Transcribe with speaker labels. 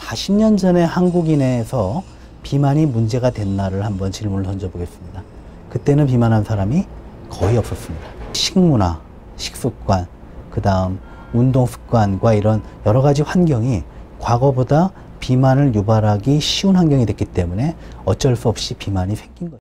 Speaker 1: 40년 전에 한국인에서 비만이 문제가 됐나를 한번 질문을 던져보겠습니다. 그때는 비만한 사람이 거의 없었습니다. 식문화, 식습관, 그 다음 운동 습관과 이런 여러 가지 환경이 과거보다 비만을 유발하기 쉬운 환경이 됐기 때문에 어쩔 수 없이 비만이 생긴 거예요.